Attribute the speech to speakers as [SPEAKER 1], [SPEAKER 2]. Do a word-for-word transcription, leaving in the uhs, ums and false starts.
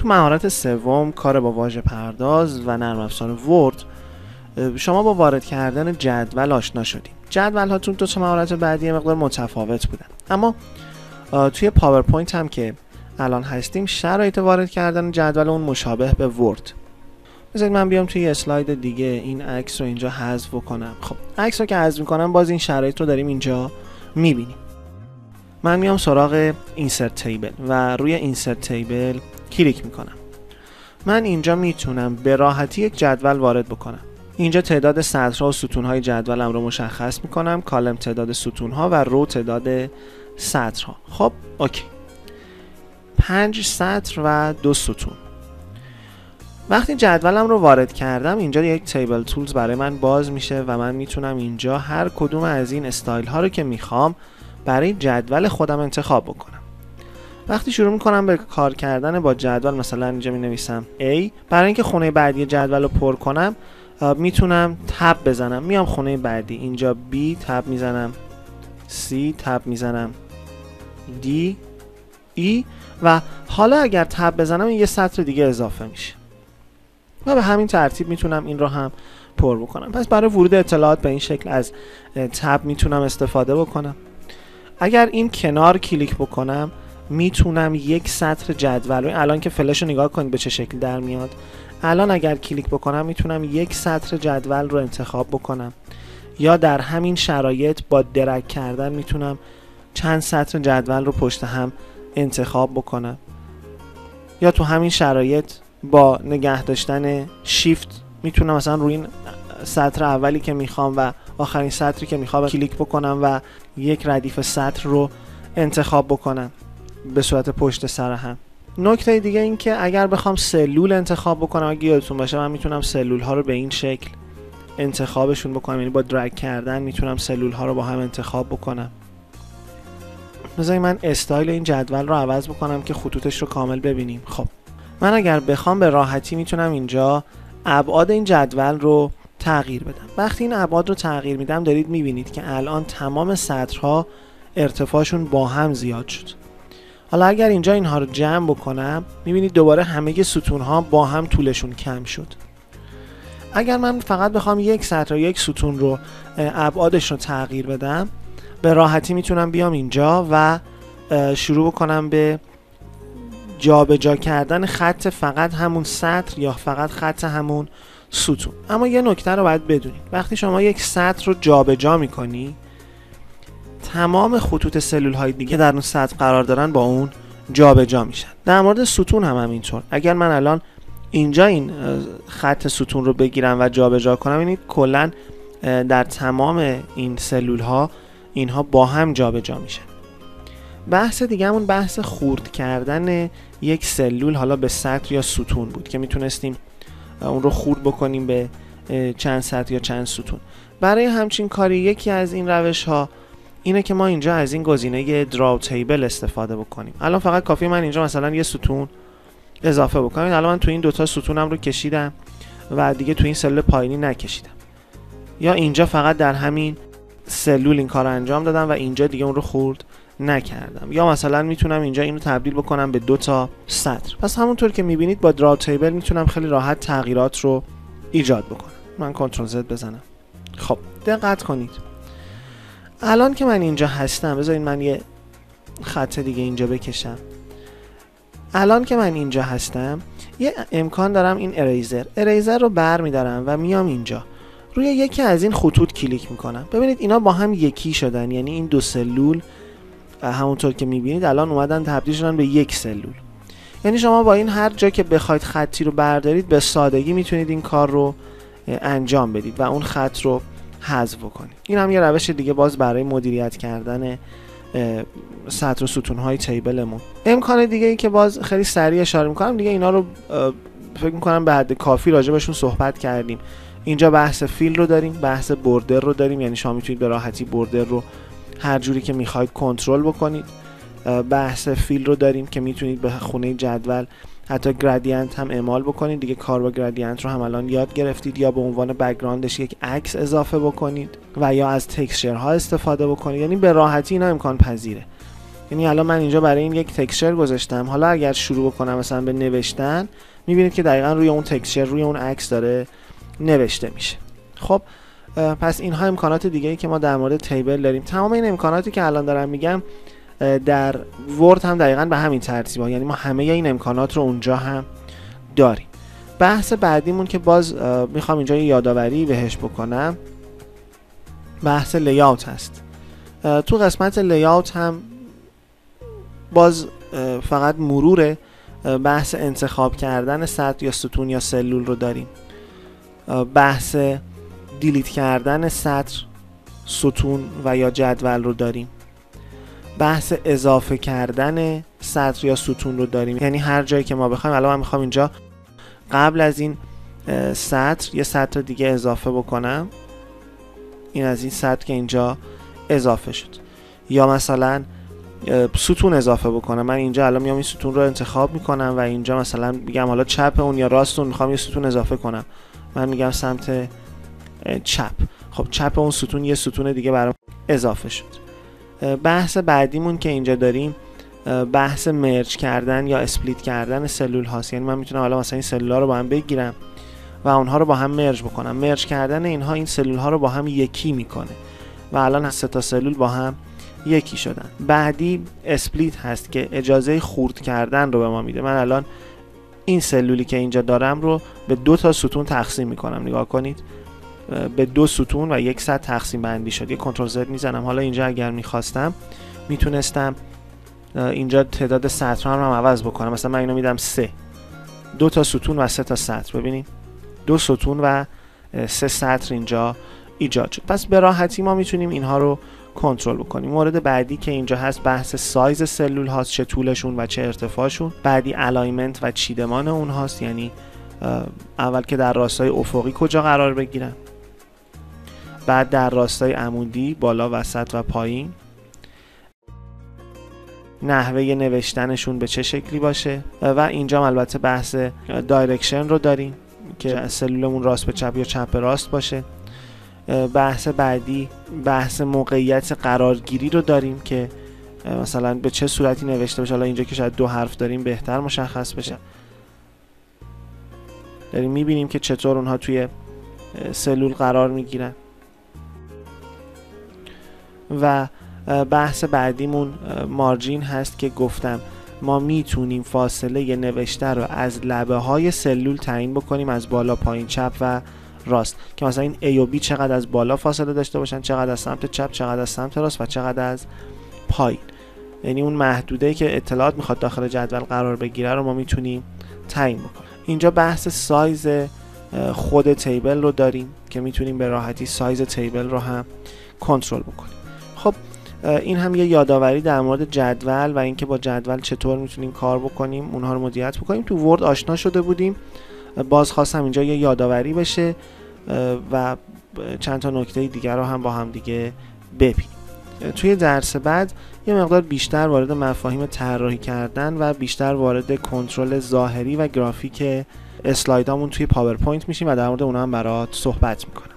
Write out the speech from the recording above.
[SPEAKER 1] تو مهارت سوم کار با واژه پرداز و نرم افزار ورد، شما با وارد کردن جدول آشنا شدیم. جدول ها تو دو تا مهارت بعدی مقدار متفاوت بودن، اما توی پاورپوینت هم که الان هستیم شرایط وارد کردن جدول اون مشابه به ورد. بذارید من بیام توی اسلاید دیگه این عکس رو اینجا حذف کنم. خب عکس رو که حذف می‌کنم باز این شرایط رو داریم اینجا می‌بینیم. من میام سراغ اینسرت تیبل و روی اینسرت تیبل کلیک می‌کنم. من اینجا میتونم به راحتی یک جدول وارد بکنم. اینجا تعداد سطرها و ستون‌های جدولم رو مشخص می‌کنم، کالم تعداد ستون‌ها و رو تعداد سطرها. خب اوکی. پنج سطر و دو ستون. وقتی جدولم رو وارد کردم اینجا یک تیبل تولز برای من باز میشه و من میتونم اینجا هر کدوم از این استایل ها رو که میخوام برای جدول خودم انتخاب بکنم. وقتی شروع میکنم به کار کردن با جدول، مثلا اینجا می نویسم A، برای اینکه خونه بعدی جدول رو پر کنم میتونم تب بزنم، میام خونه بعدی، اینجا B تب میزنم، C تب میزنم، D، E و حالا اگر تب بزنم یه سطر دیگه اضافه میشه و به همین ترتیب میتونم این رو هم پر بکنم. پس برای ورود اطلاعات به این شکل از تب میتونم استفاده بکنم. اگر این کنار کلیک بکنم میتونم یک سطر جدول رو، الان که فلش رو نگاه کنید به چه شکل در میاد، الان اگر کلیک بکنم میتونم یک سطر جدول رو انتخاب بکنم، یا در همین شرایط با درگ کردن میتونم چند سطر جدول رو پشت هم انتخاب بکنم، یا تو همین شرایط با نگه داشتن شیفت میتونم مثلا روی این سطر اولی که میخوام و آخرین سطری که میخوام کلیک بکنم و یک ردیف سطر رو انتخاب بکنم به صورت پشت سر هم. نکته دیگه این که اگر بخوام سلول انتخاب بکنم، اگه یادتون باشه من میتونم سلول ها رو به این شکل انتخابشون بکنم، یعنی با درگ کردن میتونم سلول ها رو با هم انتخاب بکنم. بذارید من استایل این جدول رو عوض بکنم که خطوطش رو کامل ببینیم. خب من اگر بخوام به راحتی میتونم اینجا ابعاد این جدول رو تغییر بدم. وقتی این ابعاد رو تغییر میدم دارید میبینید که الان تمام سطرها ارتفاعشون با هم زیاد شد. حالا اگر اینجا اینها رو جمع بکنم میبینید دوباره همه ستونها با هم طولشون کم شد. اگر من فقط بخوام یک سطر یا یک ستون رو ابعادش رو تغییر بدم به راحتی میتونم بیام اینجا و شروع بکنم به جابجا کردن خط فقط همون سطر یا فقط خط همون ستون. اما یه نکته رو باید بدونید، وقتی شما یک سطر رو جابجا میکنی تمام خطوط سلول های دیگه در اون سطر قرار دارن با اون جابجا میشن. در مورد ستون هم همینطور. اگر من الان اینجا این خط ستون رو بگیرم و جابجا کنم ببینید کلا در تمام این سلول ها اینها با هم جابجا میشن. بحث دیگه همون بحث خورد کردن یک سلول حالا به سطر یا ستون بود که میتونستیم اون رو خورد بکنیم به چند سطر یا چند ستون. برای همچین کاری یکی از این روش ها اینه که ما اینجا از این گزینه دراو تیبل استفاده بکنیم. الان فقط کافی من اینجا مثلا یه ستون اضافه بکنم. الان من تو این دوتا ستونم رو کشیدم و دیگه تو این سلول پایینی نکشیدم، یا اینجا فقط در همین سلول این کار انجام دادم و اینجا دیگه اون رو خورد نکردم، یا مثلا میتونم اینجا اینو تبدیل بکنم به دو تا سطر. پس همونطور که میبینید با دراو تیبل میتونم خیلی راحت تغییرات رو ایجاد بکنم. من کنترل زد بزنم. خب دقت کنید الان که من اینجا هستم، بذارید من یه خط دیگه اینجا بکشم. الان که من اینجا هستم یه امکان دارم این اریزر اریزر رو بر میدارم و میام اینجا روی یکی از این خطوط کلیک میکنم. ببینید اینا با هم یکی شدن، یعنی این دو سلول همونطور که میبینید الان اومدن تبدیل شدن به یک سلول. یعنی شما با این هر جا که بخواید خطی رو بردارید به سادگی میتونید این کار رو انجام بدید و اون خط رو حذف کنید. این هم یه روش دیگه باز برای مدیریت کردن سطر و ستون‌های تیبلمون. امکان دیگه ای که باز خیلی سریع اشاره میکنم دیگه، اینا رو فکر میکنم به حد کافی راجبشون صحبت کردیم. اینجا بحث فیل رو داریم، بحث بوردر رو داریم، یعنی شما میتونید به راحتی بوردر رو هر جوری که میخواید کنترل بکنید. بحث فیل رو داریم که میتونید به خونه جدول حتی گرادینت هم اعمال بکنید. دیگه کار با گرادینت رو هم الان یاد گرفتید، یا به عنوان بک‌گراندش یک عکس اضافه بکنید و یا از تکسچر ها استفاده بکنید. یعنی به راحتی اینا امکان پذیره. یعنی الان من اینجا برای این یک تکسچر گذاشتم. حالا اگر شروع بکنم مثلا به نوشتن، میبینید که دقیقا روی اون تکسچر، روی اون عکس داره نوشته میشه. خب پس اینها امکانات دیگه‌ای که ما در مورد تیبل داریم. تمام این امکاناتی که الان دارم میگم در ورد هم دقیقاً به همین ترتیبه، یعنی ما همه این امکانات رو اونجا هم داریم. بحث بعدیمون که باز میخوام اینجا یه یادآوری بهش بکنم، بحث لیاوت هست. تو قسمت لیاوت هم باز فقط مرور بحث انتخاب کردن سطر یا ستون یا سلول رو داریم. بحث دیلیت کردن سطر، ستون و یا جدول رو داریم. بحث اضافه کردن سطر یا ستون رو داریم، یعنی هر جایی که ما بخوایم. الان من میخوام اینجا قبل از این سطر یه سطر دیگه اضافه بکنم، این از این سطر که اینجا اضافه شد، یا مثلا ستون اضافه بکنم. من اینجا الان میام این ستون رو انتخاب میکنم و اینجا مثلا میگم حالا چپ اون یا راست اون میخوام یه ستون اضافه کنم، من میگم سمت چپ. خب چپ اون ستون یه ستون دیگه برام اضافه شد. بحث بعدیمون که اینجا داریم بحث مرج کردن یا اسپلیت کردن سلول هاست. یعنی من میتونم حالا مثلا این سلول ها رو با هم بگیرم و اونها رو با هم مرج بکنم. مرج کردن اینها این سلول ها رو با هم یکی میکنه و الان سه تا سلول با هم یکی شدن. بعدی اسپلیت هست که اجازه خورد کردن رو به ما میده. من الان این سلولی که اینجا دارم رو به دو تا ستون تقسیم میکنم. نگاه کنید، به دو ستون و یک سطح تقسیم بندی شد. یه کنترل زد میزنم. حالا اینجا اگر میخواستم میتونستم اینجا تعداد سطرها رو هم عوض بکنم. مثلا من اینو میدم سه، دو تا ستون و سه تا سطر. ببینید دو ستون و سه سطر اینجا ایجاد شد. پس به راحتی ما میتونیم اینها رو کنترل بکنیم. مورد بعدی که اینجا هست بحث سایز سلول هاست، چه طولشون و چه ارتفاعشون. بعدی الاینمنت و چیدمان اون هاست، یعنی اول که در راستای افقی کجا قرار بگیرن، بعد در راستای عمودی بالا، وسط و پایین، نحوه نوشتنشون به چه شکلی باشه و اینجا البته بحث دایرکشن رو داریم که سلولمون راست به چپ یا چپ به راست باشه. بحث بعدی بحث موقعیت قرارگیری رو داریم که مثلا به چه صورتی نوشته بشه. حالا اینجا که شاید دو حرف داریم بهتر مشخص بشه. داریم میبینیم که چطور اونها توی سلول قرار میگیرن. و بحث بعدیمون مارجین هست که گفتم ما میتونیم فاصله نوشته رو از لبه های سلول تعیین بکنیم، از بالا، پایین، چپ و راست، که مثلا این A و B چقدر از بالا فاصله داشته باشن، چقدر از سمت چپ، چقدر از سمت راست و چقدر از پایین. یعنی اون محدوده که اطلاعات میخواد داخل جدول قرار بگیره رو ما میتونیم تعیین بکنیم. اینجا بحث سایز خود تیبل رو داریم که میتونیم به راحتی سایز تیبل رو هم کنترل بکنیم. خب این هم یه یادآوری در مورد جدول و اینکه با جدول چطور میتونیم کار بکنیم، اونها رو مدیریت بکنیم. تو ورد آشنا شده بودیم، باز خواستم اینجا یه یادآوری بشه و چند تا نکته دیگر رو هم با هم دیگه ببینیم. توی درس بعد یه مقدار بیشتر وارد مفاهیم طراحی کردن و بیشتر وارد کنترل ظاهری و گرافیک اسلایدامون توی پاورپوینت میشیم و در مورد اونها هم برات صحبت میکنم.